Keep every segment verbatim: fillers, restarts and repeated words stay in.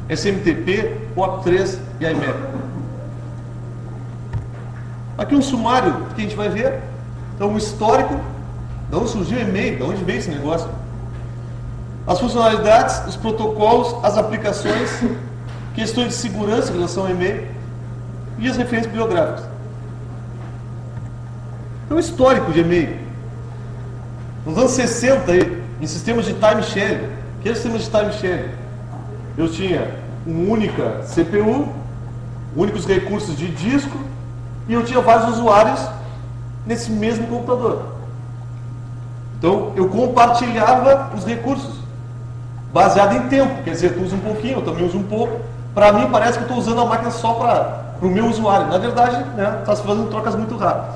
S M T P, P O P três e I M E P. Aqui um sumário que a gente vai ver. Então, um histórico, de onde surgiu o e-mail, de onde veio esse negócio. As funcionalidades, os protocolos, as aplicações, questões de segurança em relação ao e-mail e as referências bibliográficas. Então, histórico de e-mail. Nos anos sessenta, aí, em sistemas de time sharing, que é o sistema de time sharing? Eu tinha uma única C P U, únicos recursos de disco, e eu tinha vários usuários nesse mesmo computador. Então, eu compartilhava os recursos, baseado em tempo. Quer dizer, tu usa um pouquinho, eu também uso um pouco. Para mim, parece que eu estou usando a máquina só para o meu usuário. Na verdade, né, está se fazendo trocas muito rápidas.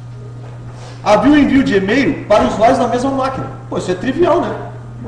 Havia o envio de e-mail para usuários na mesma máquina. Pô, isso é trivial, né?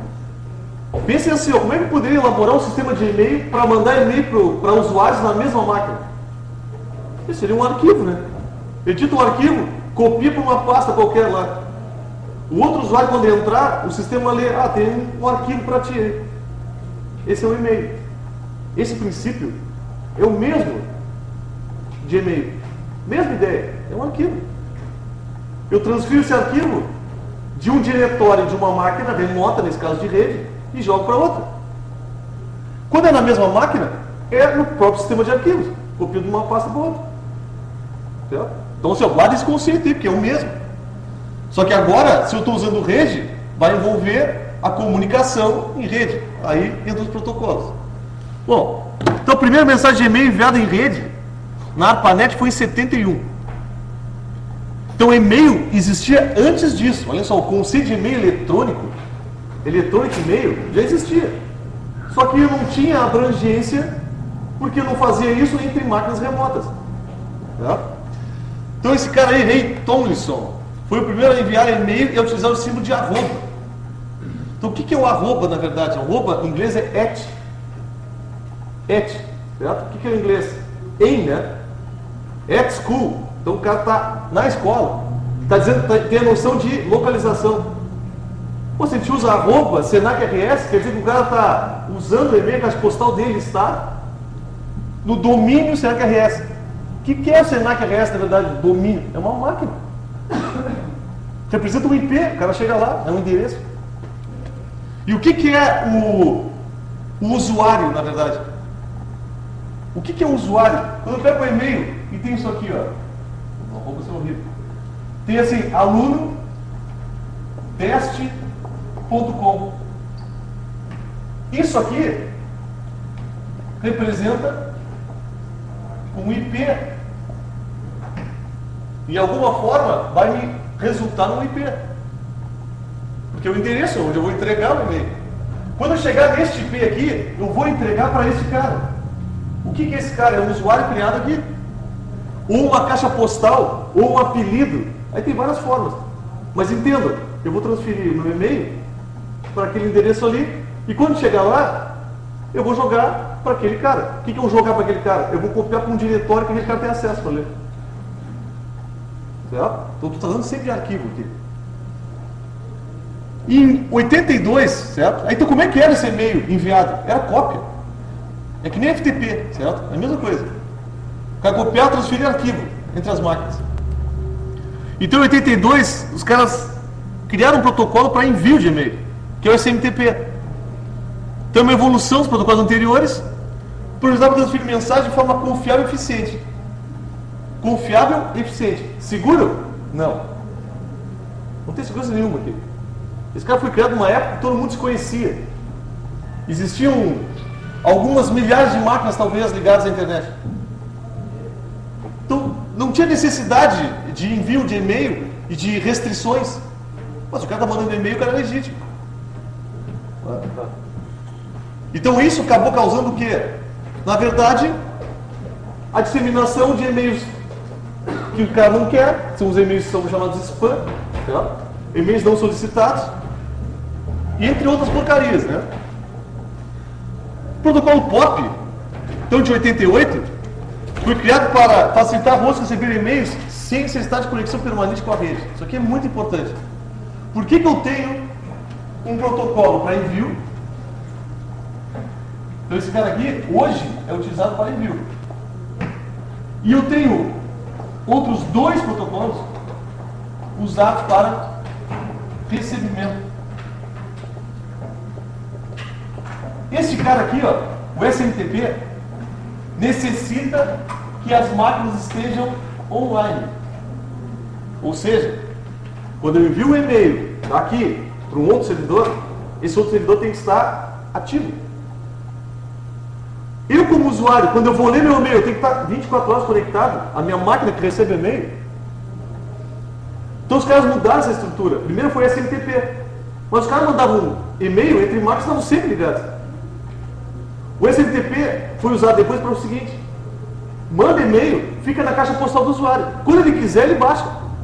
Pensem assim, ó, como é que eu poderia elaborar um sistema de e-mail para mandar e-mail para usuários na mesma máquina? Isso seria um arquivo, né? Edita um arquivo, copia para uma pasta qualquer lá. O outro usuário, quando entrar, o sistema lê, ah, tem um arquivo para ti aí. Esse é o e-mail. Esse princípio é o mesmo de e-mail. Mesma ideia, é um arquivo. Eu transfiro esse arquivo de um diretório de uma máquina remota, nesse caso de rede, e jogo para outra. Quando é na mesma máquina, é no próprio sistema de arquivos. Copio de uma pasta para outra. Certo? Então, você guarda esse conceito aí, porque é o mesmo. Só que agora, se eu estou usando rede, vai envolver a comunicação em rede. Aí entra os protocolos. Bom, então a primeira mensagem de e-mail enviada em rede na ARPANET foi em setenta e um. Então, e-mail existia antes disso. Olha só, o conceito de e-mail eletrônico, eletrônico e-mail, já existia. Só que não tinha abrangência, porque não fazia isso entre máquinas remotas. Tá? Então, esse cara aí, Ray Tomlinson, foi o primeiro a enviar e-mail e a utilizar o símbolo de arroba. Então, o que é o arroba, na verdade? Arroba, em inglês, é at. At, certo? O que é o inglês? Em, né? At school. Então, o cara está na escola. Está dizendo, tá, tem a noção de localização. Pô, se a gente usa arroba, Senac R S, quer dizer que o cara está usando o e-mail, a caixa postal dele está no domínio Senac R S. O que, que é o Senac R S, na verdade? Domínio. É uma máquina. Representa um I P, o cara chega lá, é um endereço. E o que, que é o, o usuário, na verdade? O que, que é o usuário? Quando eu pego o e-mail e tem isso aqui, ó. Não vou ser horrível. Tem assim, aluno teste ponto com. Isso aqui representa um I P. De alguma forma, vai me resultar num I P. Porque é o endereço onde eu vou entregar o e-mail. Quando eu chegar neste I P aqui, eu vou entregar para esse cara. O que, que é esse cara? É um usuário criado aqui. Ou uma caixa postal, ou um apelido. Aí tem várias formas. Mas entenda, eu vou transferir meu e-mail para aquele endereço ali, e quando chegar lá, eu vou jogar para aquele cara. O que, que eu vou jogar para aquele cara? Eu vou copiar para um diretório que aquele cara tem acesso para ler. Certo? Então, estou falando sempre de arquivo aqui. E em oitenta e dois, certo? Aí, então, como é que era esse e-mail enviado? Era cópia. É que nem F T P, certo? É a mesma coisa. O cara copiar e transferir arquivo entre as máquinas. Então, em oitenta e dois, os caras criaram um protocolo para envio de e-mail, que é o S M T P. Então, é uma evolução dos protocolos anteriores, para usar para transferir mensagem de forma confiável e eficiente. Confiável e eficiente. Seguro? Não. Não tem segurança nenhuma aqui. Esse cara foi criado numa época que todo mundo se conhecia. Existiam algumas milhares de máquinas, talvez, ligadas à internet. Então, não tinha necessidade de envio de e-mail e de restrições. Mas o cara está mandando e-mail, o cara é legítimo. Então, isso acabou causando o quê? Na verdade, a disseminação de e-mails que o cara não quer, são os e-mails que são chamados spam, tá? E-mails não solicitados, e entre outras porcarias, né? O protocolo P O P, então de oitenta e oito, foi criado para facilitar a host receber e-mails sem necessidade de conexão permanente com a rede. Isso aqui é muito importante. Por que que eu tenho um protocolo para envio Então esse cara aqui, hoje, é utilizado para envio. E eu tenho outros dois protocolos usados para recebimento. Este cara aqui, ó, o S M T P, necessita que as máquinas estejam online. Ou seja, quando eu envio um e-mail daqui para um outro servidor, esse outro servidor tem que estar ativo. Eu, como usuário, quando eu vou ler meu e-mail, eu tenho que estar vinte e quatro horas conectado à minha máquina que recebe e-mail. Então os caras mudaram essa estrutura. Primeiro foi S M T P. Mas os caras mandavam e-mail entre máquinas que estavam sempre ligadas. O S M T P foi usado depois para o seguinte: manda e-mail, fica na caixa postal do usuário. Quando ele quiser, ele baixa.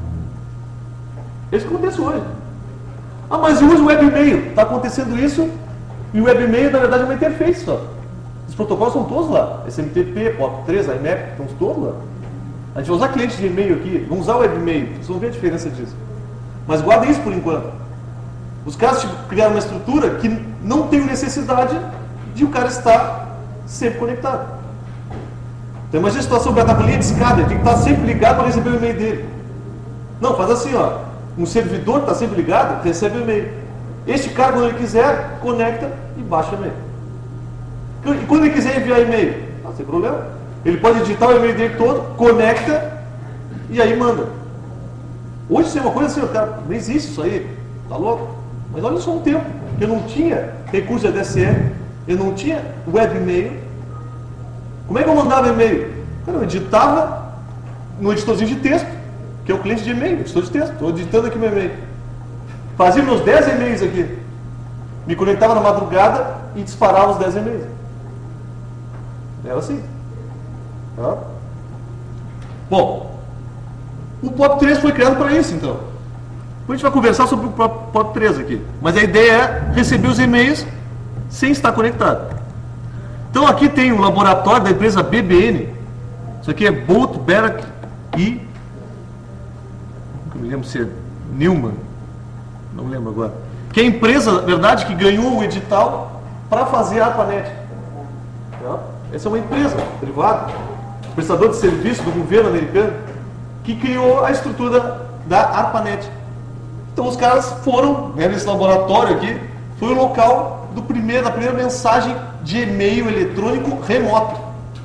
É isso que acontece hoje. Ah, mas eu uso o web e-mail. Está acontecendo isso, e o web e-mail, na verdade, é uma interface só. Os protocolos são todos lá. S M T P, P O P três, I M A P, estão todos lá. A gente vai usar clientes de e-mail aqui, vamos usar o web e-mail. Vocês vão ver a diferença disso. Mas guardem isso por enquanto. Os caras tipo, criaram uma estrutura que não tem necessidade de o cara estar sempre conectado. Então imagina a situação, o cara está com linha de escada, ele tem que estar sempre ligado para receber o e-mail dele. Não, faz assim, ó. Um servidor está sempre ligado, recebe o e-mail. Este cara, quando ele quiser, conecta e baixa o e-mail. E quando ele quiser enviar e-mail, não tem problema. Ele pode digitar o e-mail dele todo, conecta e aí manda. Hoje isso é uma coisa assim, cara, não existe isso aí, tá louco? Mas olha só um tempo, que eu não tinha recurso de A D S L, eu não tinha web e-mail. Como é que eu mandava e-mail? Cara, eu editava no editorzinho de texto, que é o cliente de e-mail, editor de texto. Estou editando aqui meu e-mail. Fazia meus dez e-mails aqui. Me conectava na madrugada e disparava os dez e-mails. Era assim. Tá? Bom, o P O P três foi criado para isso, então. Depois a gente vai conversar sobre o P O P três aqui. Mas a ideia é receber os e-mails sem estar conectado. Então aqui tem um laboratório da empresa B B N. Isso aqui é Bolt, Berac e... não me lembro se é Newman. Não lembro agora. Que é a empresa, na verdade, que ganhou o edital para fazer a ARPANET. Tá? Essa é uma empresa privada, prestador de serviço do governo americano, que criou a estrutura da ARPANET. Então os caras foram, né, nesse laboratório aqui, foi o local do primeiro, da primeira mensagem de e-mail eletrônico remoto.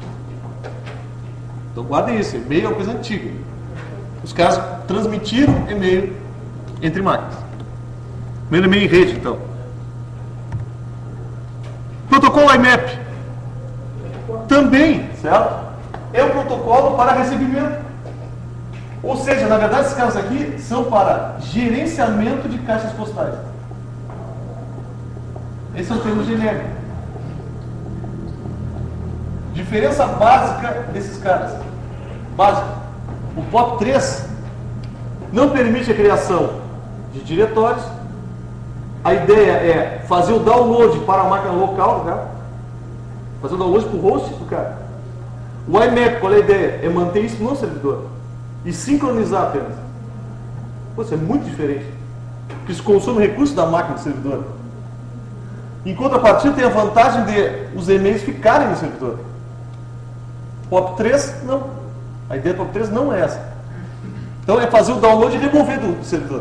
Então guardem isso, e-mail é uma coisa antiga. Os caras transmitiram e-mail entre máquinas. Primeiro e-mail em rede, então. Protocolo I M A P. Também, certo? É um protocolo para recebimento. Ou seja, na verdade, esses caras aqui são para gerenciamento de caixas postais. Esse é o termo genérico. Diferença básica desses caras. Básica. O P O P três não permite a criação de diretórios. A ideia é fazer o download para a máquina local do cara. Fazer o download para o host do cara. O I M A P, qual é a ideia? É manter isso no servidor. E sincronizar apenas. Pô, isso é muito diferente. Porque isso consome recursos da máquina do servidor. Em contrapartida, tem a vantagem de os e-mails ficarem no servidor. P O P três, não. A ideia do P O P três não é essa. Então é fazer o download e remover do servidor.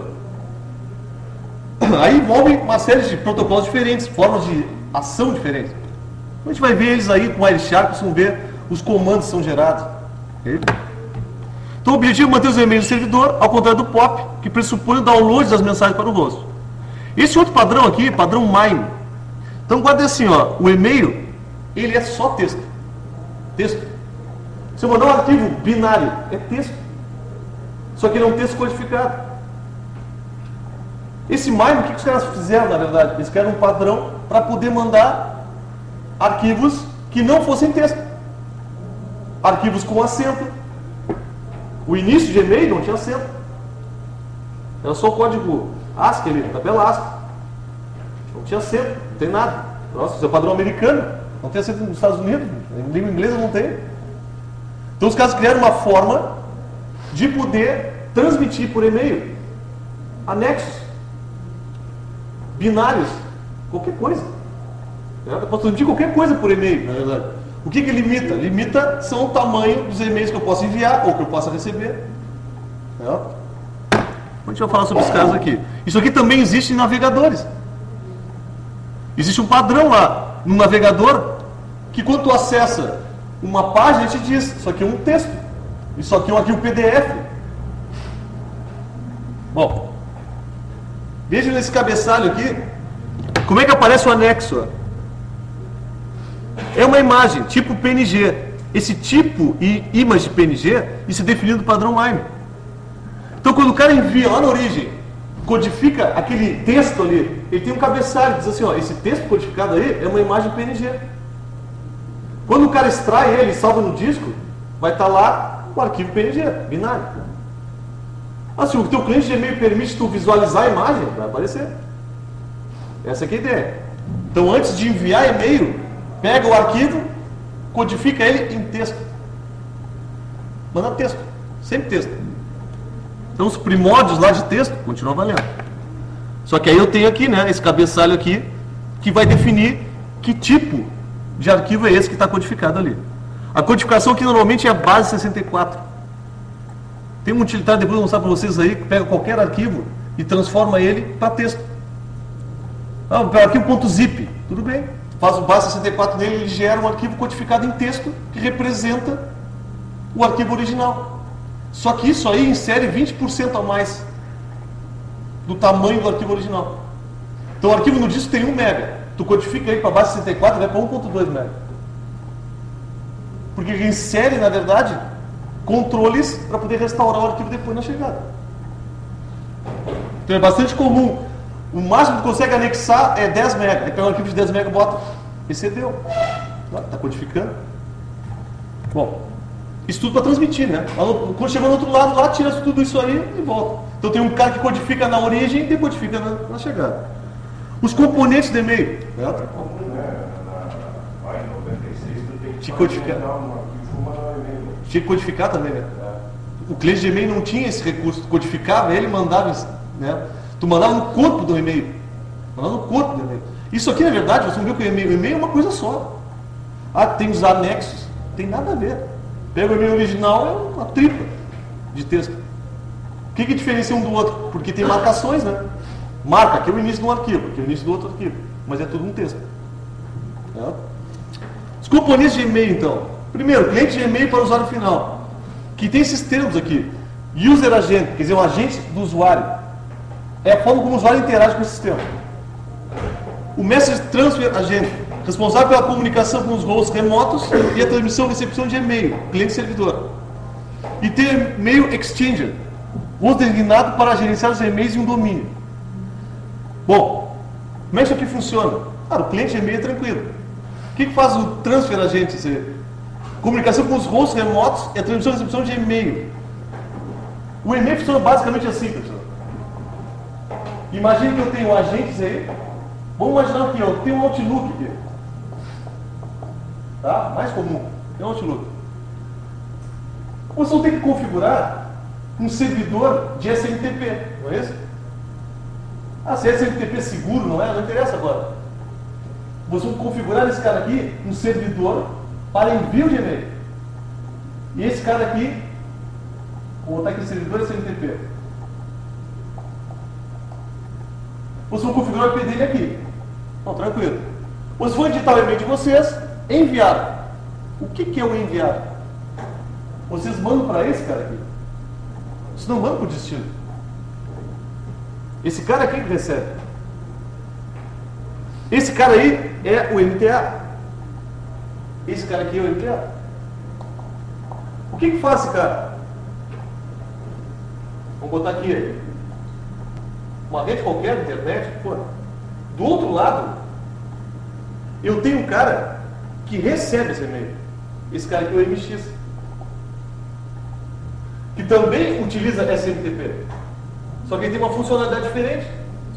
Aí envolve uma série de protocolos diferentes, formas de ação diferentes. A gente vai ver eles aí com o Wireshark, vocês vão ver os comandos que são gerados. Okay? Então o objetivo é manter os e-mails no servidor, ao contrário do P O P, que pressupõe o download das mensagens para o host. Esse outro padrão aqui, padrão MIME. Então guarda assim, ó, o e-mail, ele é só texto. Texto. Se eu mandar um arquivo binário, é texto. Só que ele é um texto codificado. Esse MIME, o que os caras fizeram, na verdade? Eles criaram um padrão para poder mandar arquivos que não fossem texto. Arquivos com acento. O início de e-mail não tinha acento. Era só código ASCII ali, tabela ASCII. Não tinha acento, não tem nada. Nossa, isso é padrão americano. Não tem acento nos Estados Unidos. Em língua inglesa não tem. Então os caras criaram uma forma de poder transmitir por e-mail anexos, binários, qualquer coisa. Eu posso transmitir qualquer coisa por e-mail, na verdade. O que que limita? Limita são o tamanho dos e-mails que eu posso enviar ou que eu possa receber. É. A gente vai falar sobre esse caso aqui. Isso aqui também existe em navegadores. Existe um padrão lá no navegador que quando tu acessa uma página, ele te diz, isso aqui é um texto. Isso aqui é um arquivo P D F. Bom, veja nesse cabeçalho aqui, como é que aparece o anexo? É uma imagem, tipo P N G. Esse tipo e image P N G, isso é definido no padrão Lime. Então, quando o cara envia lá na origem, codifica aquele texto ali, ele tem um cabeçalho, diz assim, ó, esse texto codificado aí é uma imagem P N G. Quando o cara extrai ele e salva no disco, vai estar lá o arquivo P N G, binário. Ah, se o teu cliente de e-mail permite tu visualizar a imagem, vai aparecer. Essa aqui é a ideia. Então, antes de enviar e-mail, pega o arquivo, codifica ele em texto. Manda texto. Sempre texto. Então, os primórdios lá de texto continuam valendo. Só que aí eu tenho aqui, né, esse cabeçalho aqui, que vai definir que tipo de arquivo é esse que está codificado ali. A codificação aqui normalmente é a base sessenta e quatro. Tem um utilitário, depois eu vou mostrar para vocês aí, que pega qualquer arquivo e transforma ele para texto. Ah, o arquivo .zip, tudo bem. Faz o base sessenta e quatro nele, ele gera um arquivo codificado em texto que representa o arquivo original. Só que isso aí insere vinte por cento a mais do tamanho do arquivo original. Então o arquivo no disco tem um mega. Tu codifica ele para a base sessenta e quatro, vai para um ponto dois mega. Porque ele insere, na verdade, controles para poder restaurar o arquivo depois na chegada. Então é bastante comum. O máximo que consegue anexar é dez mega. Aí pega um arquivo de dez mega e bota. Excedeu. Está codificando. Bom, isso tudo para transmitir, né? Quando chegou no outro lado, lá tira tudo isso aí e volta. Então tem um cara que codifica na origem e decodifica na, na chegada. Os componentes do e-mail. É comum, né? Na página noventa e seis, tu tem que Te codificar. Tinha que codificar também, né? O cliente de e-mail não tinha esse recurso. Tu codificava, ele mandava, né? Tu mandava no corpo do e-mail. Mandava no corpo do e-mail. Isso aqui, na verdade, você não viu que o e-mail, o e-mail é uma coisa só. Ah, tem os anexos. Tem nada a ver. Pega o e-mail original, é uma tripla de texto. O que que diferencia um do outro? Porque tem marcações, né? Marca, aqui é o início de um arquivo, aqui é o início do outro arquivo. Mas é tudo um texto. É. Os componentes de e-mail, então. Primeiro, cliente de e-mail para o usuário final. Que tem esses termos aqui. User agent, quer dizer, um agente do usuário. É a forma como o usuário interage com o sistema. O Message Transfer Agent, responsável pela comunicação com os rolos remotos e a transmissão e recepção de e-mail, cliente-servidor. E tem e-mail Exchanger, host designado para gerenciar os e-mails em um domínio. Bom, como é que isso aqui funciona? Ah, o cliente de e-mail é tranquilo. O que, que faz o Transfer Agent? Comunicação com os hosts remotos e a transmissão e recepção de e-mail. O e-mail funciona basicamente assim, pessoal. Imagine que eu tenho agentes aí. Vamos imaginar aqui, ó, tem um Outlook aqui. Tá? Mais comum. Tem um Outlook. Você tem que configurar um servidor de S M T P, não é isso? Ah, se é S M T P seguro, não é? Não interessa agora. Você vai configurar esse cara aqui, um servidor para envio de e-mail. E esse cara aqui, vou botar aqui o servidor S M T P. Vocês vão configurar o I P dele aqui. Então, tranquilo. Vocês vão editar o e-mail de vocês, enviar. O que, que é o enviar? Vocês mandam para esse cara aqui. Vocês não mandam para o destino. Esse cara aqui que recebe. Esse cara aí é o M T A. Esse cara aqui é o M T A. O que que faz esse cara? Vamos botar aqui. Uma rede qualquer, internet, pô. Do outro lado, eu tenho um cara que recebe esse e-mail. Esse cara aqui é o M X. Que também utiliza S M T P. Só que ele tem uma funcionalidade diferente.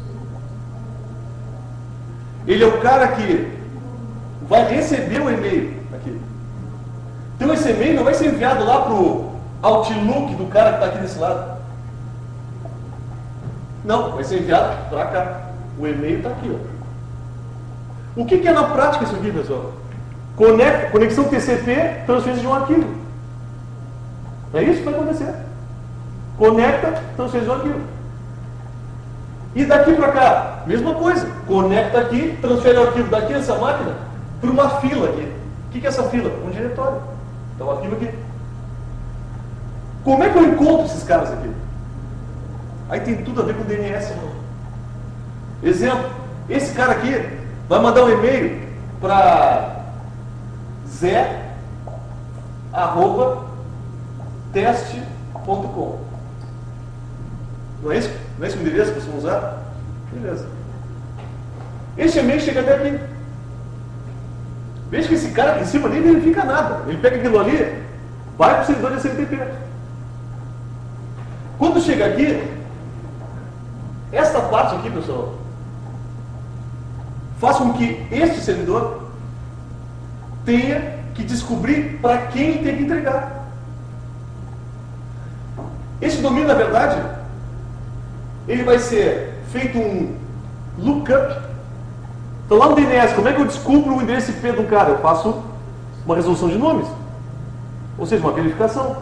Ele é o cara que vai receber o e-mail aqui. Então esse e-mail não vai ser enviado lá para o Outlook do cara que está aqui desse lado. Não, vai ser enviado para cá. O e-mail está aqui, ó. O que, que é na prática isso aqui, pessoal? Conect, conexão T C P, transferência de um arquivo. É isso que vai acontecer. Conecta, transferência de um arquivo. E daqui para cá, mesma coisa. Conecta aqui, transfere o arquivo daqui dessa máquina para uma fila aqui. O que, que é essa fila? Um diretório. Então o arquivo aqui. Como é que eu encontro esses caras aqui? Aí tem tudo a ver com o D N S. Não? Exemplo, esse cara aqui vai mandar um e-mail para zé arroba teste ponto com. Não é isso? Não é esse o endereço que vocês vão usar? Beleza. Esse e-mail chega até aqui. Veja que esse cara aqui em cima nem verifica nada. Ele pega aquilo ali, vai para o servidor de S M T P. Quando chega aqui, esta parte aqui, pessoal, faz com que este servidor tenha que descobrir para quem ele tem que entregar. Esse domínio, na verdade, ele vai ser feito um lookup. Então lá no D N S, como é que eu descubro o endereço I P de um cara? Eu faço uma resolução de nomes. Ou seja, uma verificação.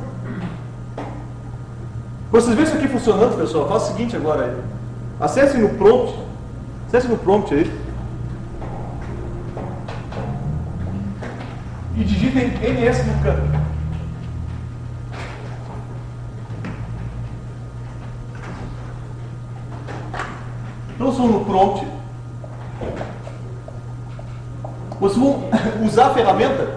Para vocês verem isso aqui funcionando, pessoal, faça o seguinte agora aí. Acessem no prompt. Acessem no prompt aí. E digitem nslookup. Então, são no prompt. Vocês vão usar a ferramenta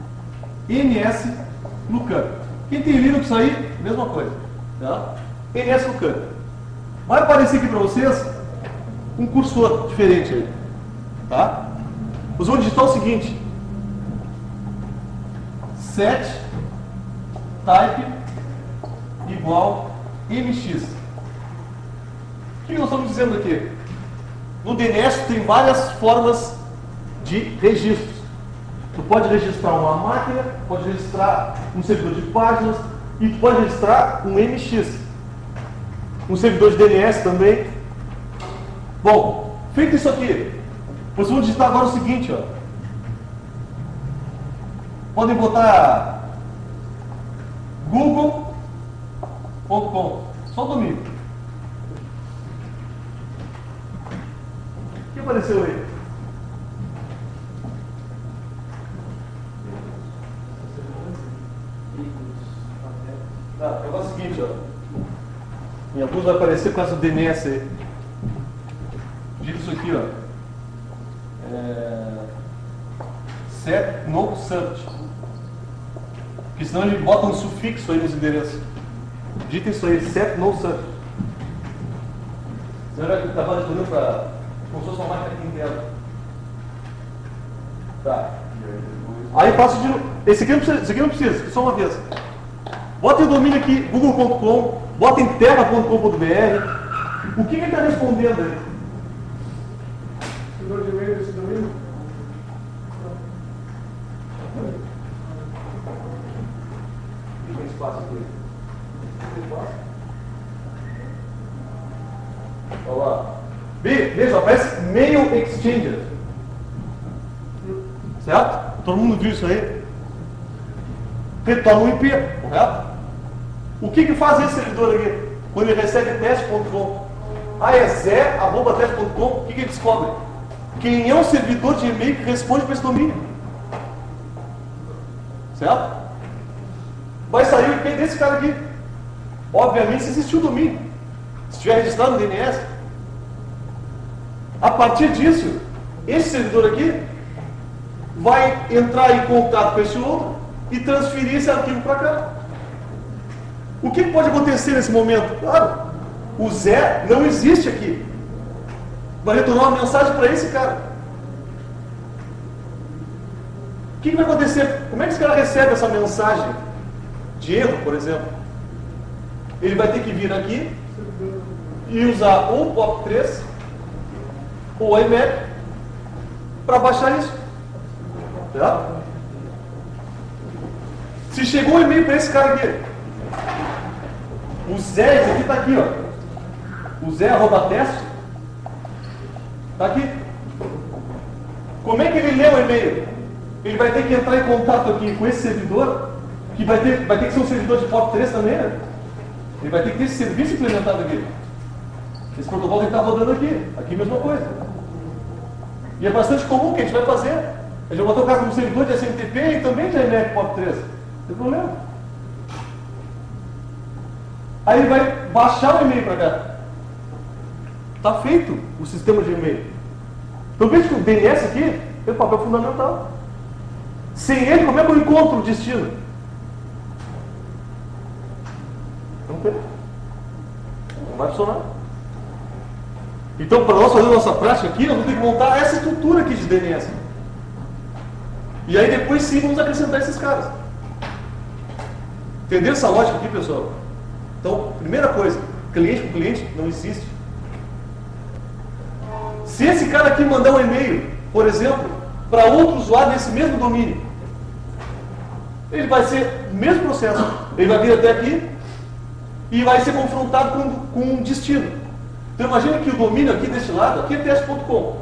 nslookup. Quem tem Linux aí, mesma coisa. Tá? nslookup. Vai aparecer aqui para vocês um cursor diferente aí. Tá? Vocês vão digitar o seguinte: set type igual mx. O que nós estamos dizendo aqui? No D N S tem várias formas de registros. Tu pode registrar uma máquina, pode registrar um servidor de páginas e tu pode registrar um M X. Um servidor de D N S também. Bom, feito isso aqui, vocês vão digitar agora o seguinte, ó. Podem botar google ponto com, só o domínio. O que apareceu aí? Tá, eu faço o seguinte, ó. Em alguns vai aparecer com essa D N S aí. Digita isso aqui, ó. É... Set no search. Porque senão ele bota um sufixo aí nos endereços. Digita isso aí, set no search. Senão ele vai acabar respondendo para como se fosse uma máquina aqui interna. Tá. Aí passo de novo. Esse aqui não precisa, esse aqui não precisa, só uma vez. Bota o domínio aqui, google ponto com, bota em terra ponto com ponto b r. O que, que ele está respondendo aí? Servidor de e-mail desse domínio? O que tem espaço aqui? Tem espaço? Olha lá. Veja, aparece Mail Exchanger. Certo? Todo mundo viu isso aí? Retorna um I P, correto? O que, que faz esse servidor aqui? Quando ele recebe teste ponto com? Ah, é zé arroba teste ponto com. O que, que ele descobre? Quem é o servidor de e-mail que responde para esse domínio? Certo? Vai sair o I P desse cara aqui. Obviamente, se existiu o domínio. Se estiver registrado no D N S. A partir disso, esse servidor aqui vai entrar em contato com esse outro e transferir esse arquivo para cá. O que pode acontecer nesse momento? Claro, o Zé não existe aqui. Vai retornar uma mensagem para esse cara. O que vai acontecer? Como é que esse cara recebe essa mensagem de erro, por exemplo? Ele vai ter que vir aqui e usar ou o P O P três ou o I M A P para baixar isso. Tá? Se chegou um e-mail para esse cara aqui, o Zé, esse aqui está aqui, ó. O Zé arroba teste está aqui. Como é que ele lê o e-mail? Ele vai ter que entrar em contato aqui com esse servidor, que vai ter, vai ter que ser um servidor de porta três também, né? Ele vai ter que ter esse serviço implementado aqui. Esse protocolo que está rodando aqui. Aqui a mesma coisa. E é bastante comum que a gente vai fazer. A gente vai botar o cara como servidor de S M T P e também de I M E C porta três. Não tem problema. Aí ele vai baixar o e-mail para cá. Está feito o sistema de e-mail. Então veja que o D N S aqui tem um papel fundamental. Sem ele, como é que eu encontro o destino? Não tem. Não vai funcionar. Então, para nós fazer a nossa prática aqui, nós vamos ter que montar essa estrutura aqui de D N S. E aí depois sim vamos acrescentar esses caras. Entendeu essa lógica aqui, pessoal? Então, primeira coisa, cliente com cliente não existe. Se esse cara aqui mandar um e-mail, por exemplo, para outro usuário desse mesmo domínio, ele vai ser o mesmo processo. Ele vai vir até aqui e vai ser confrontado com, com um destino. Então imagina que o domínio aqui desse lado, aqui é teste ponto com.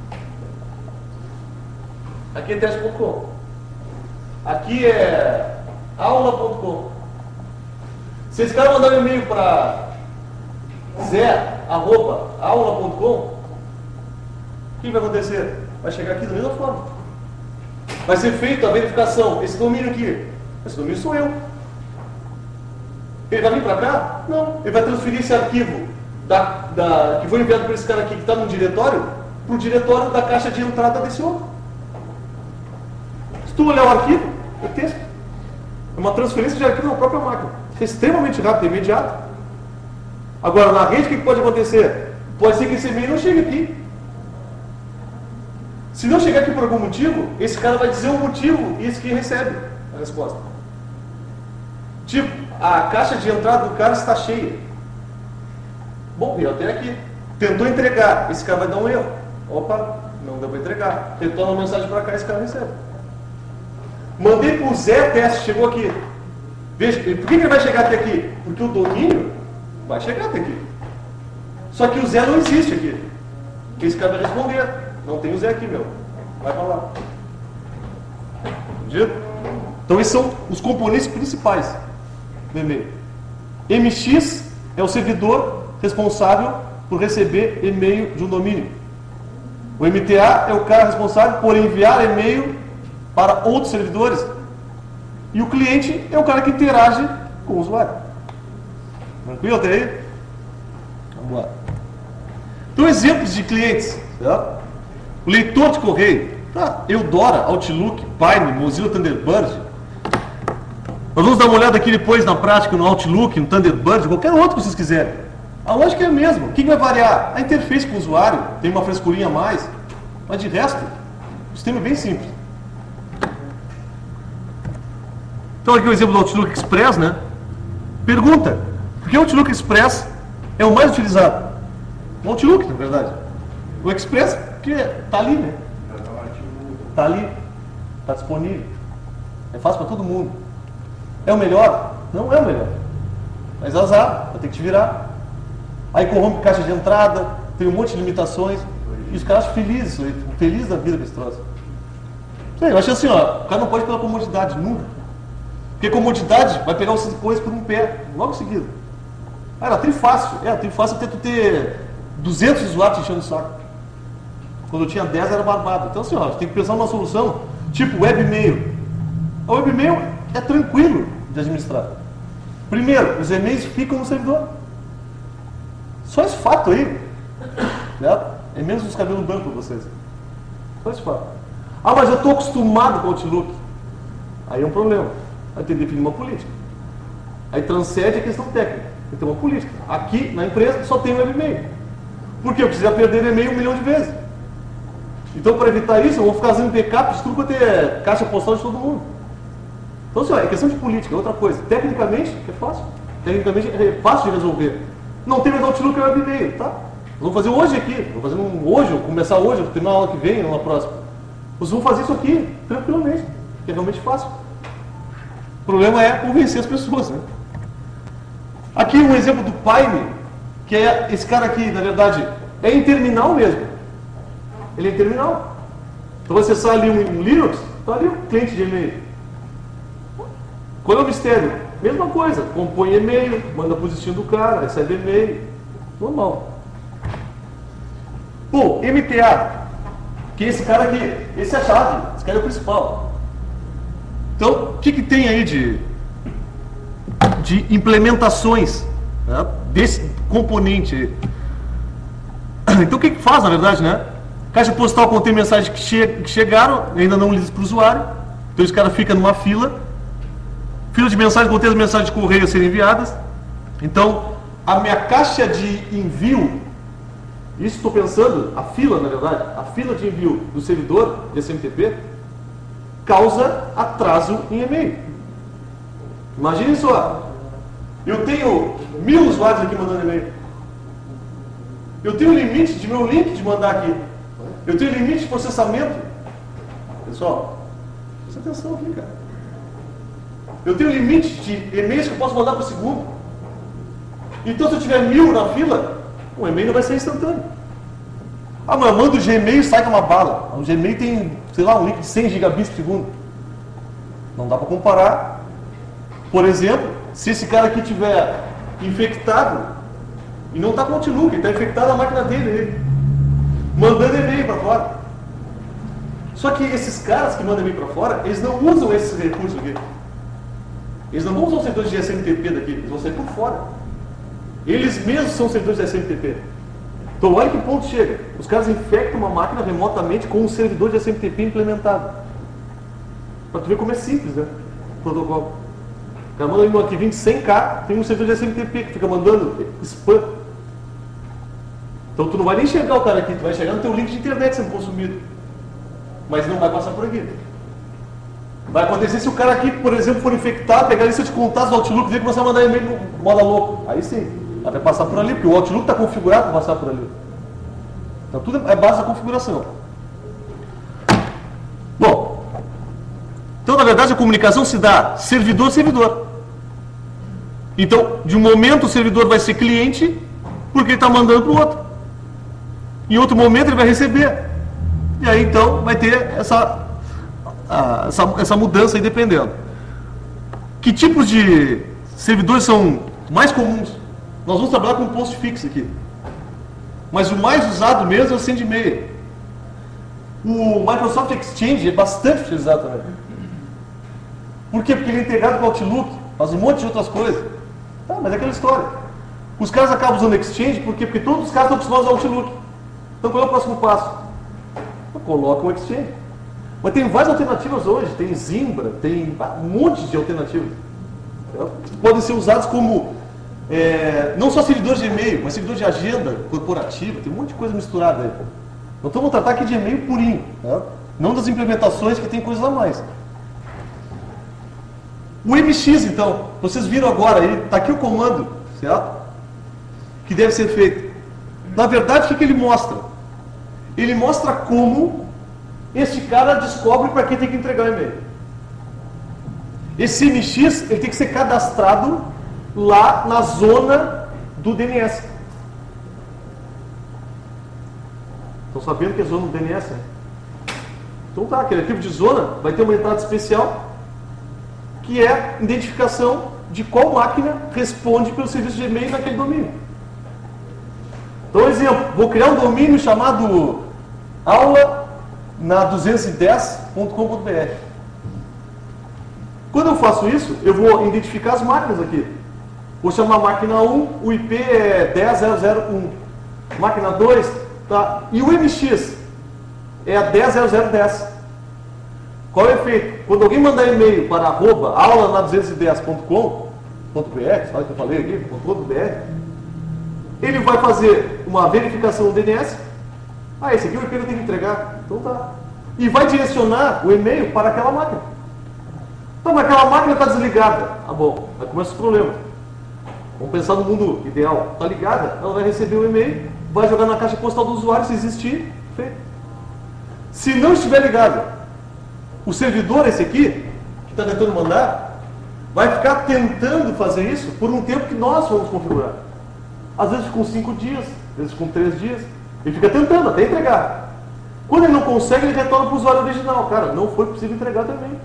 Aqui é teste ponto com. Aqui é aula ponto com. Se esse cara mandar um e-mail para zé arroba aula ponto com, o que vai acontecer? Vai chegar aqui da mesma forma. Vai ser feita a verificação. Esse domínio aqui, esse domínio sou eu. Ele vai vir para cá? Não. Ele vai transferir esse arquivo da, da, que foi enviado por esse cara aqui que está no diretório, para o diretório da caixa de entrada desse outro. Se tu olhar o arquivo, é texto. É uma transferência de arquivo na própria máquina. É extremamente rápido, é imediato. Agora, na rede, o que pode acontecer? Pode ser que esse e-mail não chegue aqui. Se não chegar aqui por algum motivo, esse cara vai dizer o motivo e esse que recebe a resposta. Tipo, a caixa de entrada do cara está cheia. Bom, veio até aqui. Tentou entregar, esse cara vai dar um erro. Opa, não deu para entregar. Retorna uma mensagem para cá, esse cara recebe. Mandei para o Zé teste, chegou aqui. Veja, por que ele vai chegar até aqui? Porque o domínio vai chegar até aqui. Só que o Zé não existe aqui. Esse cara vai responder. Não tem o Zé aqui, meu. Vai para lá. Entendido? Então esses são os componentes principais do e-mail. M X é o servidor responsável por receber e-mail de um domínio. O M T A é o cara responsável por enviar e-mail para outros servidores. E o cliente é o cara que interage com o usuário. Tranquilo até aí? Vamos lá. Então, exemplos de clientes. Certo? O leitor de correio. Tá? Eudora, Outlook, Pine, Mozilla Thunderbird. Nós vamos dar uma olhada aqui depois na prática no Outlook, no Thunderbird, qualquer outro que vocês quiserem. A lógica é a mesma. O que vai variar? A interface com o usuário, tem uma frescurinha a mais. Mas de resto, o sistema é bem simples. Então aqui o exemplo do Outlook Express, né? Pergunta, por que o Outlook Express é o mais utilizado? O Outlook, na verdade. O Express, porque está ali, né? Está ali, está disponível. É fácil para todo mundo. É o melhor? Não é o melhor. Mas azar, vai ter que te virar. Aí corrompe caixa de entrada, tem um monte de limitações. E os caras felizes, felizes da vida com esse troço. Sei, eu acho assim, ó, o cara não pode ir pela comodidade, nunca. Porque comodidade vai pegar os coisas por um pé, logo em seguida. Ah, era trifácil. É, trifácil até tu ter duzentos usuários enchendo o saco. Quando eu tinha dez era barbado. Então assim, ó, tem que pensar numa solução tipo webmail. A webmail é tranquilo de administrar. Primeiro, os e-mails ficam no servidor. Só esse fato aí, né? É menos os cabelos brancos para vocês. Só esse fato. Ah, mas eu estou acostumado com o Outlook. Aí é um problema. Vai ter que definir uma política. Aí transcende a questão técnica. Tem que ter uma política. Aqui, na empresa, só tem um webmail. Por quê? Eu preciso perder e-mail um milhão de vezes. Então, para evitar isso, eu vou ficar fazendo backup de tudo quanto é caixa postal de todo mundo. Então, assim, ó, é questão de política, é outra coisa. Tecnicamente, é fácil. Tecnicamente, é fácil de resolver. Não tem mais Outlook, é webmail, tá? Vamos fazer hoje aqui. Vamos fazer um hoje, vou começar hoje, vou terminar a aula que vem, na próxima. Vocês vão fazer isso aqui, tranquilamente. Que é realmente fácil. O problema é convencer as pessoas, né? Aqui um exemplo do Pine, que é esse cara aqui, na verdade, é em terminal mesmo. Ele é em terminal. Então, vai acessar ali um, um Linux, está ali um cliente de e-mail. Qual é o mistério? Mesma coisa, compõe e-mail, manda para o destino do cara, recebe e-mail, normal. Pô, M T A, que é esse cara aqui, esse é a chave, esse cara é o principal. Então, o que, que tem aí de, de implementações, né, desse componente aí? Então, o que, que faz, na verdade, né? Caixa postal contém mensagens que, che que chegaram, ainda não lidas para o usuário, então esse cara fica numa fila. Fila de mensagens contém as mensagens de correio a serem enviadas. Então, a minha caixa de envio, isso estou pensando, a fila, na verdade, a fila de envio do servidor de S M T P causa atraso em e-mail. Imagine só, eu tenho mil usuários aqui mandando e-mail. Eu tenho limite de meu link de mandar aqui. Eu tenho limite de processamento. Pessoal, presta atenção aqui, cara. Eu tenho limite de e-mails que eu posso mandar por segundo. Então, se eu tiver mil na fila, o e-mail não vai ser instantâneo. Ah, mas manda o Gmail e sai com uma bala. O Gmail tem, sei lá, um link de cem gigabits por segundo. Não dá para comparar. Por exemplo, se esse cara aqui tiver infectado e não está com o Outlook, ele está infectado na máquina dele, ele, mandando e-mail para fora. Só que esses caras que mandam e-mail para fora, eles não usam esses recursos aqui. Eles não vão usar os servidores de S M T P daqui, eles vão sair por fora. Eles mesmos são servidores de S M T P. Então, olha que ponto chega. Os caras infectam uma máquina remotamente com um servidor de S M T P implementado. Para tu ver como é simples, né? O protocolo. O cara manda um arquivinho de cem K, tem um servidor de S M T P que fica mandando spam. Então, tu não vai nem enxergar o cara aqui, tu vai chegar no teu link de internet sendo consumido. Mas não vai passar por aqui. Vai acontecer se o cara aqui, por exemplo, for infectado, pegar a lista de contatos do Outlook dele e começar a mandar e-mail no modo louco. Aí sim, vai passar por ali, porque o Outlook está configurado para passar por ali. Então tudo é base da configuração. Bom, então na verdade a comunicação se dá servidor-servidor. Então, de um momento o servidor vai ser cliente, porque ele está mandando para o outro. Em outro momento ele vai receber. E aí então vai ter essa... Ah, essa, essa mudança aí dependendo. Que tipos de servidores são mais comuns? Nós vamos trabalhar com postfix aqui. Mas o mais usado mesmo é o SendMail. O Microsoft Exchange é bastante utilizado também. Por quê? Porque ele é integrado com o Outlook, faz um monte de outras coisas. Tá, mas é aquela história. Os caras acabam usando Exchange, por quê? Porque todos os caras estão acostumados ao Outlook. Então qual é o próximo passo? Coloca um Exchange. Mas tem várias alternativas hoje, tem Zimbra, tem um monte de alternativas. Que podem ser usados como, é, não só servidores de e-mail, mas servidores de agenda corporativa, tem um monte de coisa misturada aí. Então vamos tratar aqui de e-mail purinho, né? Não das implementações que tem coisas a mais. O M X, então, vocês viram agora aí, está aqui o comando, certo? Que deve ser feito. Na verdade, o que, que ele mostra? Ele mostra como este cara descobre para quem tem que entregar o e-mail. Esse M X ele tem que ser cadastrado lá na zona do D N S. Estão sabendo que é zona do D N S? Né? Então tá, aquele arquivo de zona vai ter uma entrada especial que é identificação de qual máquina responde pelo serviço de e-mail naquele domínio. Então, exemplo, vou criar um domínio chamado aula na duzentos e dez ponto com ponto br. Quando eu faço isso, eu vou identificar as máquinas aqui. Vou chamar a máquina um, o I P é dez ponto zero zero ponto um. Máquina dois, tá? E o M X é a dez ponto zero zero ponto dez. Qual é o efeito? Quando alguém mandar e-mail para arroba aula na duzentos e dez ponto com ponto br, sabe o que eu falei aqui? .br, ele vai fazer uma verificação do D N S. Ah, esse aqui é o I P que eu tenho que entregar. Então tá. E vai direcionar o e-mail para aquela máquina. Então, mas aquela máquina está desligada. Ah, bom, aí começa os problemas. Vamos pensar no mundo ideal. Está ligada, ela vai receber o e-mail, vai jogar na caixa postal do usuário, se existir, feito. Se não estiver ligada, o servidor, esse aqui, que está tentando mandar, vai ficar tentando fazer isso por um tempo que nós vamos configurar. Às vezes com cinco dias, às vezes com três dias. Ele fica tentando até entregar. Quando ele não consegue, ele retorna para o usuário original. Cara, não foi possível entregar também.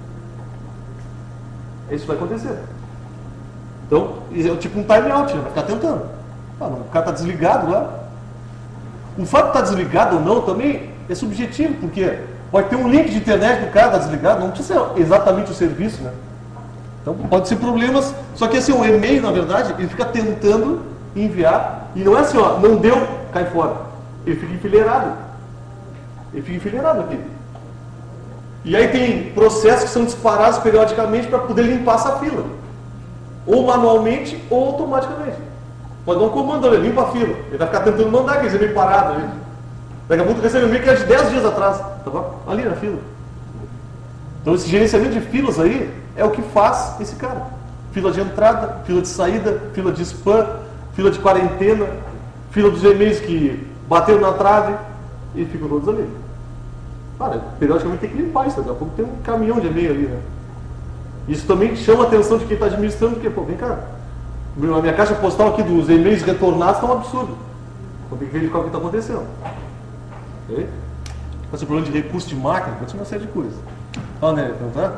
Isso vai acontecer. Então, é tipo um timeout, né? Vai ficar tentando. Ah, não, o cara está desligado lá. O fato de estar desligado ou não também é subjetivo, porque pode ter um link de internet do cara está desligado, não precisa ser exatamente o serviço, né? Então pode ser problemas, só que assim, o e-mail, na verdade, ele fica tentando enviar, e não é assim, ó, não deu, cai fora. Ele fica enfileirado. Ele fica enfileirado aqui. E aí tem processos que são disparados periodicamente para poder limpar essa fila. Ou manualmente, ou automaticamente. Pode dar um comando, ele limpa a fila. Ele vai ficar tentando mandar aquele e-mail parado ali. Daqui a pouco recebe um e-mail que é de dez dias atrás. Tá bom? Ali na fila. Então esse gerenciamento de filas aí é o que faz esse cara. Fila de entrada, fila de saída, fila de spam, fila de quarentena, fila dos e-mails que bateram na trave e ficam todos ali. Cara, periodicamente tem que limpar isso, daqui a pouco tem um caminhão de e-mail ali, né? Isso também chama a atenção de quem está administrando, porque, pô, vem cá, a minha caixa postal aqui dos e-mails retornados está um absurdo. Então tem que verificar o que está acontecendo. Ok? Esse problema de recurso de máquina, pode ser uma série de coisas. Ah, né? Então tá?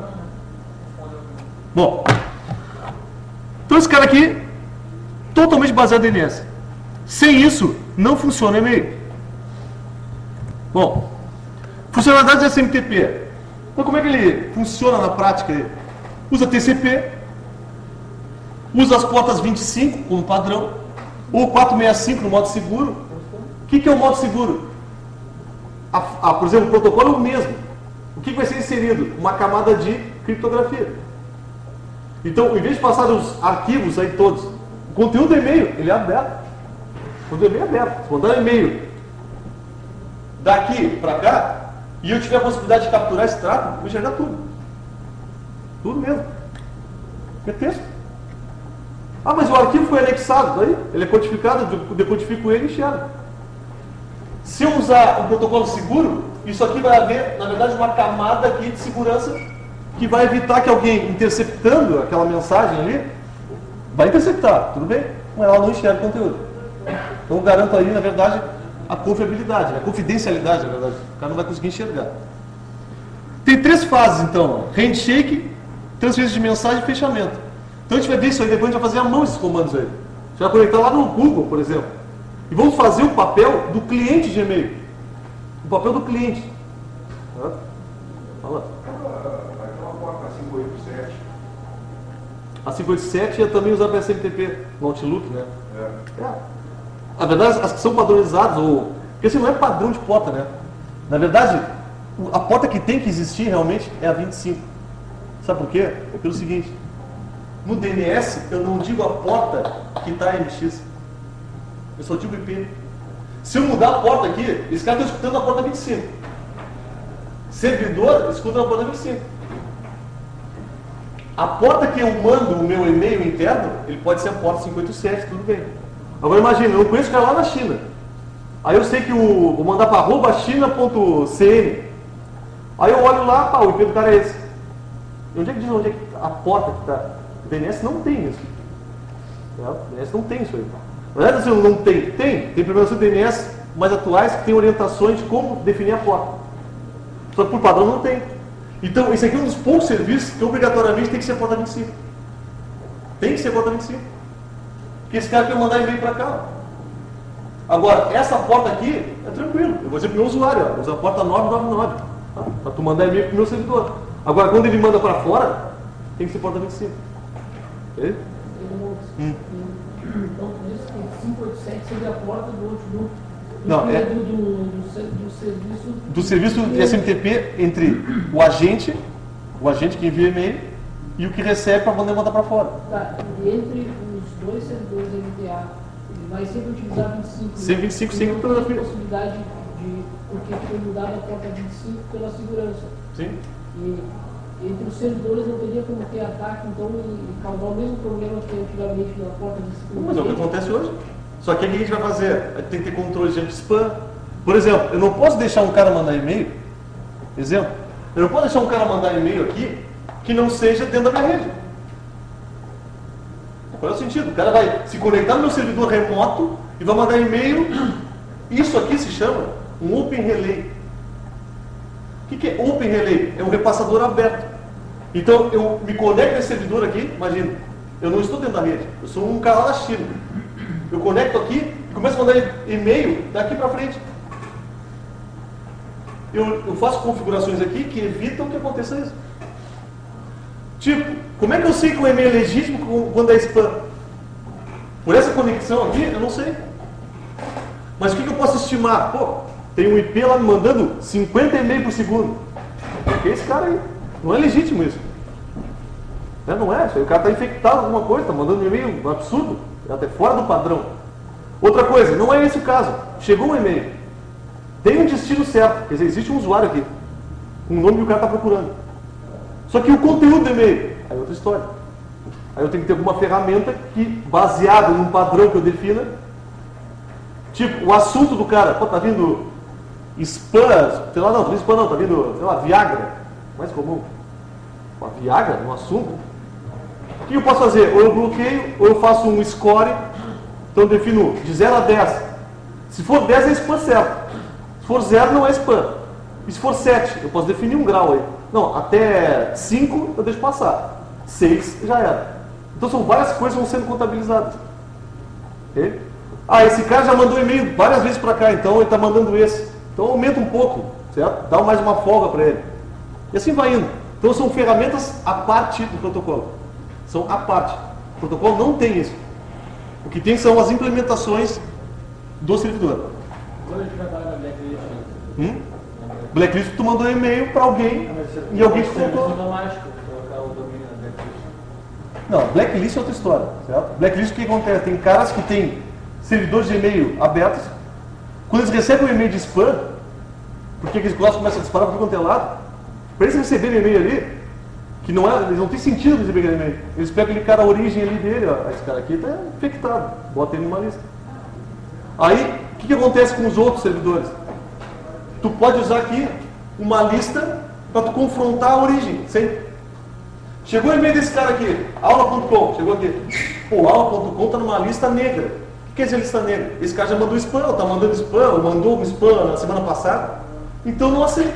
Bom, então esse cara aqui, totalmente baseado em D N S. Sem isso, não funciona o e-mail. Bom, funcionalidades de S M T P. Então como é que ele funciona na prática? Usa T C P, usa as portas vinte e cinco como padrão, ou quatrocentos e sessenta e cinco no modo seguro. O que, que é o modo seguro? A, a, por exemplo, o protocolo é o mesmo. O que, que vai ser inserido? Uma camada de criptografia. Então, em vez de passar os arquivos aí todos, o conteúdo do e-mail, ele é aberto. O conteúdo do e-mail é aberto. Se mandar um e-mail daqui para cá, e eu tiver a possibilidade de capturar esse extrato, vou enxergar tudo. Tudo mesmo. É texto. Ah, mas o arquivo foi anexado. Daí, ele é codificado, eu decodifico ele e enxergo. Se eu usar um protocolo seguro, isso aqui vai haver, na verdade, uma camada aqui de segurança que vai evitar que alguém interceptando aquela mensagem ali, vai interceptar, tudo bem? Mas ela não enxerga o conteúdo. Então eu garanto aí, na verdade, a confiabilidade, a confidencialidade, na verdade. O cara não vai conseguir enxergar. Tem três fases, então. Handshake, transferência de mensagem e fechamento. Então a gente vai ver isso aí, depois a gente vai fazer à mão esses comandos aí. A gente vai conectar lá no Google, por exemplo. E vamos fazer o papel do cliente de e-mail. O papel do cliente. Tá? Fala. Aquela porta cinco oito sete. A cinco oito sete é também usada para S M T P no Outlook, né? É. É. Na verdade, as que são padronizadas, ou... porque assim, não é padrão de porta, né? Na verdade, a porta que tem que existir realmente é a vinte e cinco. Sabe por quê? É pelo seguinte. No D N S, eu não digo a porta que está M X. Eu só digo I P. Se eu mudar a porta aqui, esse cara está escutando a porta vinte e cinco. Servidor, escuta a porta vinte e cinco. A porta que eu mando o meu e-mail interno, ele pode ser a porta cinco oito sete, tudo bem. Agora imagina, eu não conheço o cara lá na China. Aí eu sei que o, vou mandar para arroba china.cn. Aí eu olho lá, pá, o I P do cara é esse. E onde é que diz onde é que a porta que está? O D N S não tem isso. O D N S não tem isso aí. Na verdade, assim, não tem. Tem. Tem implementação de D N S mais atuais que tem orientações de como definir a porta. Só que por padrão não tem. Então, esse aqui é um dos poucos serviços que obrigatoriamente tem que ser a porta vinte e cinco. Tem que ser a porta vinte e cinco. Porque esse cara quer mandar e-mail para cá. Agora, essa porta aqui é tranquilo. Eu vou dizer para o meu usuário, ó, usa a porta nove nove nove. Tá? Para tu mandar e-mail para o meu servidor. Agora, quando ele manda para fora, tem que ser porta vinte e cinco. Ok? Hum. Então, por isso que cinco oito sete seria a porta do Outlook. Não, é do, do, do, do serviço... Do serviço de S M T P entre o agente, o agente que envia e-mail, e o que recebe para poder mandar para fora. Tá, e entre os dois servidores M T A, ele vai sempre utilizar vinte e cinco. Sem vinte e cinco, sem não criptografia. tem possibilidade de... Porque foi mudada a porta vinte e cinco pela segurança. Sim. E entre os servidores não teria como ter ataque, então, e causar o mesmo problema que antigamente na porta vinte e cinco. Mas é o que acontece hoje. Só que o que a gente vai fazer? Tem que ter controle de spam. Por exemplo, eu não posso deixar um cara mandar e-mail. Exemplo, eu não posso deixar um cara mandar e-mail aqui que não seja dentro da minha rede. Qual é o sentido? O cara vai se conectar no meu servidor remoto e vai mandar e-mail. Isso aqui se chama um Open Relay. que, que é Open Relay? É um repassador aberto. Então, eu me conecto nesse servidor aqui, imagina, eu não estou dentro da rede, eu sou um cara lá da China. Eu conecto aqui e começo a mandar e-mail daqui para frente. Eu, eu faço configurações aqui que evitam que aconteça isso. Tipo, como é que eu sei que um e-mail é legítimo quando é spam? Por essa conexão aqui, eu não sei. Mas o que, que eu posso estimar? Pô, tem um I P lá me mandando cinquenta e-mails por segundo. O que é esse cara aí? Não é legítimo isso. Né? Não é? O cara está infectado com alguma coisa, está mandando um e-mail um absurdo, até fora do padrão. Outra coisa, não é esse o caso. Chegou um e-mail, tem um destino certo, quer dizer, existe um usuário aqui, um nome que o cara está procurando. Só que o conteúdo do e-mail, aí é outra história. Aí eu tenho que ter alguma ferramenta que, baseada num padrão que eu defina, tipo, o assunto do cara, pô, tá vindo spam, sei lá, não, tá vindo spam não, tá vindo, sei lá, Viagra, mais comum. Uma Viagra, um assunto. O que eu posso fazer? Ou eu bloqueio, ou eu faço um score, então eu defino de zero a dez. Se for dez é spam certo. Se for zero não é spam. E se for sete, eu posso definir um grau aí. Não, até cinco eu deixo passar. seis já era. Então são várias coisas que vão sendo contabilizadas. Okay? Ah, esse cara já mandou e-mail várias vezes para cá, então ele está mandando esse. Então aumenta um pouco, certo? Dá mais uma folga para ele. E assim vai indo. Então são ferramentas à parte do protocolo. São à parte. O protocolo não tem isso. O que tem são as implementações do servidor. Quando a gente trabalha na Blacklist, Hum? Blacklist, tu mandou um e-mail para alguém e alguém te contou. automático, colocar o domínio na Blacklist. Não, Blacklist é outra história, certo? Blacklist, o que acontece? Tem caras que têm servidores de e-mail abertos. Quando eles recebem um e-mail de spam, porque aqueles negócios começam a disparar por todo quanto é lado, para eles receberem e-mail ali, que não é, eles não tem sentido receber aquele e-mail. Eles pegam aquele cara, a origem ali dele, ó, esse cara aqui está infectado, bota ele numa lista. Aí, o que, que acontece com os outros servidores? Tu pode usar aqui uma lista para tu confrontar a origem, sempre. Chegou o e-mail desse cara aqui, aula ponto com, chegou aqui. Pô, aula ponto com está numa lista negra. O que quer dizer lista negra? Esse cara já mandou spam, está mandando spam, ou mandou um spam na semana passada. Então não aceita.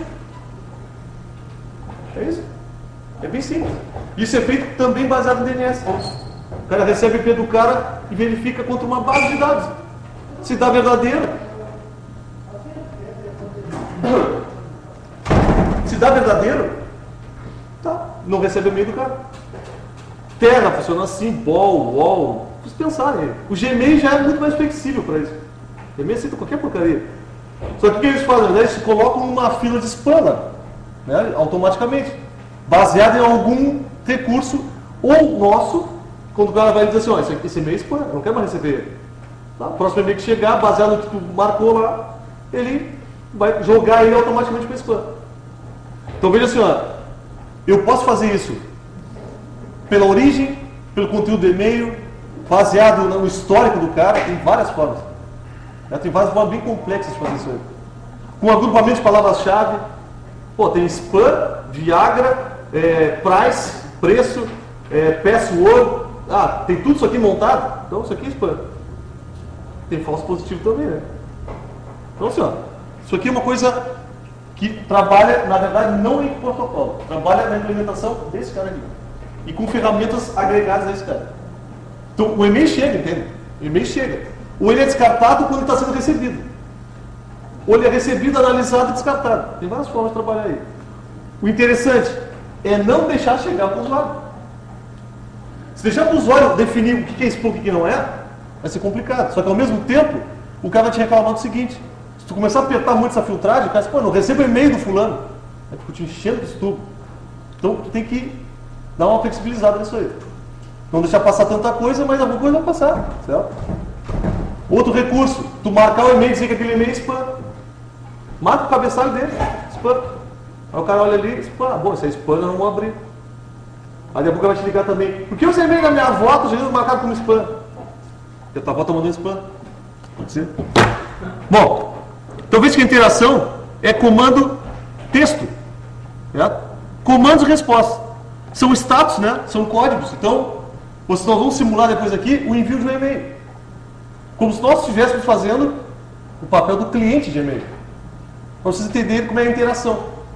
É isso. É bem simples. Isso é feito também baseado em D N S. O cara recebe o I P do cara e verifica contra uma base de dados. Se dá verdadeiro. Se dá verdadeiro, tá. Não recebe o e-mail do cara. Terra funciona assim, bol, wall. Vocês pensarem. O Gmail já é muito mais flexível para isso. O Gmail aceita qualquer porcaria. Só que o que eles fazem? Né? Eles colocam uma fila de spam lá, né? Automaticamente. Baseado em algum recurso, ou nosso, quando o cara vai dizer assim, ó, esse, esse e-mail é spam, eu não quero mais receber ele. Tá? O próximo e-mail que chegar, baseado no que tu marcou lá, ele vai jogar ele automaticamente para spam. Então veja assim, ó, eu posso fazer isso pela origem, pelo conteúdo do e-mail, baseado no histórico do cara, tem várias formas. Já tem várias formas bem complexas de fazer isso aí. Com agrupamento de palavras-chave, pô, tem spam, Viagra, é, price, preço, é, password, ah, tem tudo isso aqui montado, então isso aqui é spam. Tem falso positivo também, né? Então assim, ó, isso aqui é uma coisa que trabalha, na verdade, não em protocolo, trabalha na implementação desse cara aqui. E com ferramentas agregadas a esse cara. Então o e-mail chega, entende? O e-mail chega. Ou ele é descartado quando está sendo recebido. Ou ele é recebido, analisado e descartado. Tem várias formas de trabalhar aí. O interessante é não deixar chegar para o usuário. Se deixar para o usuário definir o que é spam e o que não é, vai ser complicado. Só que ao mesmo tempo, o cara vai te reclamar do seguinte: se tu começar a apertar muito essa filtragem, o cara diz, pô, não recebo e-mail do fulano. Aí tu te enchendo desse tubo. Então tu tem que dar uma flexibilizada nisso aí. Não deixar passar tanta coisa, mas alguma coisa vai passar, certo? Outro recurso, tu marcar o e-mail e dizer que aquele e-mail é spam. Marca o cabeçalho dele, spam. Aí o cara olha ali, spam, bom, isso é spam, eu não vou abrir. Aí daqui a pouco vai te ligar também. Por que você e-mail da minha avó, tu já viu marcado como spam? Porque a tua avó está mandando spam. Pode ser? Bom, então veja que a interação é comando texto. Certo? Comandos e respostas. São status, né? São códigos. Então, vocês nós vamos simular depois aqui o envio de um e-mail. Como se nós estivéssemos fazendo o papel do cliente de e-mail. Para vocês entenderem como é a interação.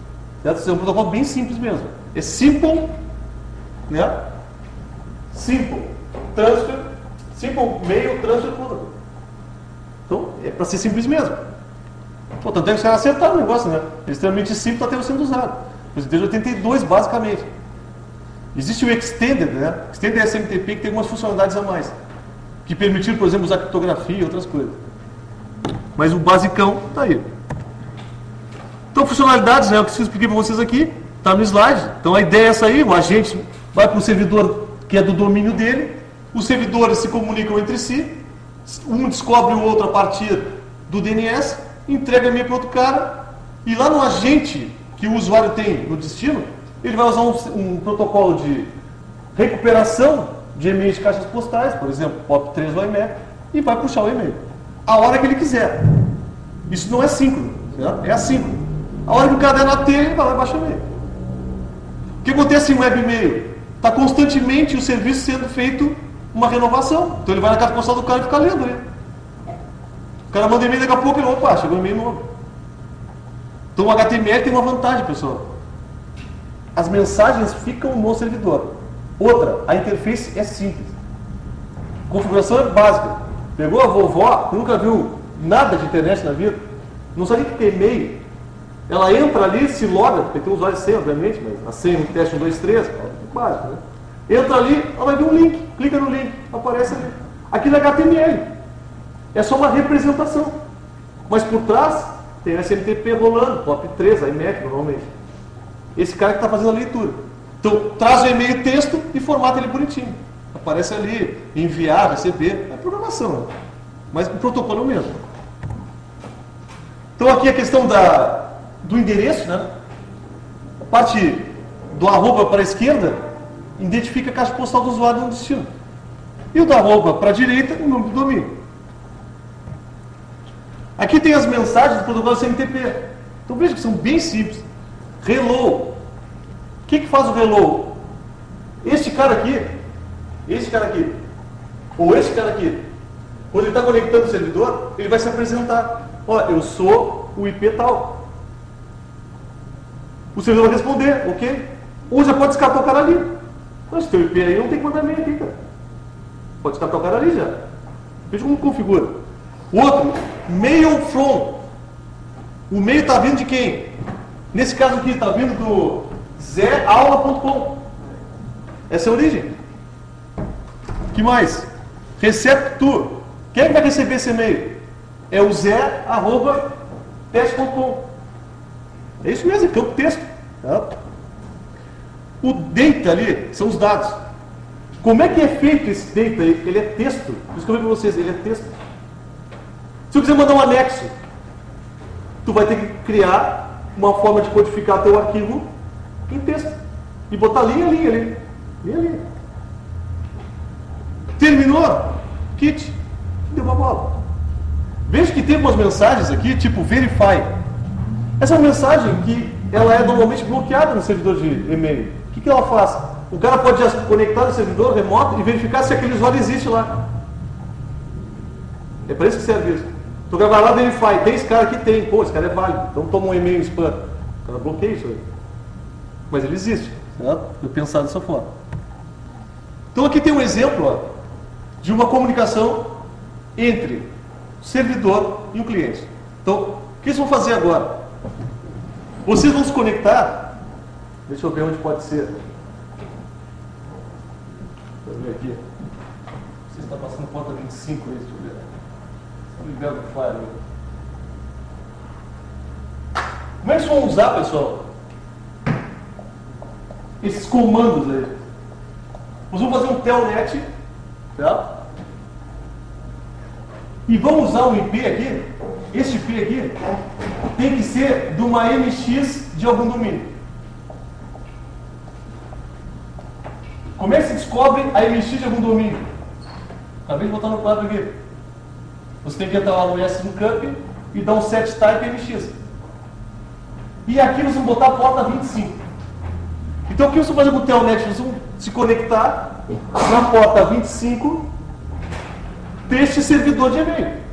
Certo? É um protocolo bem simples mesmo. É simple, né? Simple transfer, simple mail transfer protocol. Então, é para ser simples mesmo. Pô, tanto é que os caras acertaram o negócio, né? É extremamente simples, está sendo usado. Desde oitenta e dois, basicamente. Existe o Extended, né? Extended S M T P que tem algumas funcionalidades a mais. Que permitiram, por exemplo, usar criptografia e outras coisas. Mas o basicão está aí. Então, funcionalidades, né? O que eu expliquei para vocês aqui, está no slide. Então, a ideia é essa aí, o agente vai para o servidor que é do domínio dele, os servidores se comunicam entre si, um descobre o outro a partir do D N S, entrega e-mail para outro cara, e lá no agente que o usuário tem no destino, ele vai usar um, um protocolo de recuperação de e-mails de caixas postais, por exemplo, P O P três ou I M E C, e vai puxar o e-mail a hora que ele quiser. Isso não é síncrono, certo? É assíncrono. A hora que o cara der na telha, ele vai lá e baixa o e-mail. O que acontece em web e-mail? Está constantemente o serviço sendo feito uma renovação. Então ele vai na caixa postal do cara e fica lendo ali. O cara manda e-mail, daqui a pouco ele, opa, chegou um e-mail novo. Então o H T M L tem uma vantagem, pessoal. As mensagens ficam no servidor. Outra, a interface é simples. A configuração é básica. Pegou a vovó, nunca viu nada de internet na vida, não sabe o que é e-mail. Ela entra ali, se loga, porque tem um usuário de senha, obviamente, mas a senha no teste um, dois, três, é básico, né? Entra ali, ela vai ver um link, clica no link, aparece ali. Aquilo é H T M L. É só uma representação. Mas por trás tem S M T P rolando, P O P três, I M E C normalmente. Esse cara que está fazendo a leitura. Então, traz o e-mail texto e formata ele bonitinho. Aparece ali, enviar, receber. É programação, né? Mas o protocolo é o mesmo. Então aqui a questão da, do endereço, né? A parte do arroba para a esquerda identifica a caixa postal do usuário no destino. E o da arroba para a direita, o nome do domínio. Aqui tem as mensagens do protocolo S M T P. Então veja que são bem simples. Hello. O que, que faz o hello? Este cara aqui, este cara aqui, ou este cara aqui, quando ele está conectando o servidor, ele vai se apresentar. Ó, eu sou o I P tal. O servidor vai responder, ok? Ou já pode descartar o cara ali. Mas se tem o I P aí, não tem que mandar e-mail aqui, cara. Pode descartar o cara ali já. Veja como configura. O outro, mail from. O mail está vindo de quem? Nesse caso aqui, está vindo do zé aula ponto com. Essa é a origem. O que mais? Receptor. Quem é que vai receber esse e-mail? É o zé arroba teste ponto com. É isso mesmo, é campo texto. Tá? O data ali são os dados. Como é que é feito esse data aí? Ele é texto. Por isso que eu falei para vocês, ele é texto. Se eu quiser mandar um anexo, tu vai ter que criar uma forma de codificar teu arquivo em texto. E botar linha a linha ali. Linha a linha. Terminou? Kit. Deu uma bola. Veja que tem umas mensagens aqui, tipo verify. Essa é uma mensagem que ela é normalmente bloqueada no servidor de e-mail. O que, que ela faz? O cara pode já conectar no servidor remoto e verificar se aquele usuário existe lá. É para isso que serve isso. Tu vai lá verify. Tem esse cara aqui? Tem. Pô, esse cara é válido. Então toma um e-mail spam. O cara bloqueia isso aí. Mas ele existe. Certo? Eu pensar dessa forma. Então aqui tem um exemplo, ó, de uma comunicação entre o servidor e o cliente. Então, o que eles vão fazer agora? Vocês vão se conectar. Deixa eu ver onde pode ser. Deixa eu ver aqui. Você está passando porta vinte e cinco aí, deixa eu ver. Ligado o Fire. Como é que vocês vão usar, pessoal, esses comandos aí? Nós vamos fazer um telnet, tá? E vamos usar um I P aqui. Este I P aqui tem que ser de uma M X de algum domínio. Como é que se descobre a M X de algum domínio? Acabei de botar no quadro aqui. Você tem que entrar lá no S no Camp e dar um set type M X. E aqui nós vamos botar a porta vinte e cinco. Então o que você vai fazer com o telnet? Nós vamos se conectar na porta vinte e cinco deste servidor de e-mail.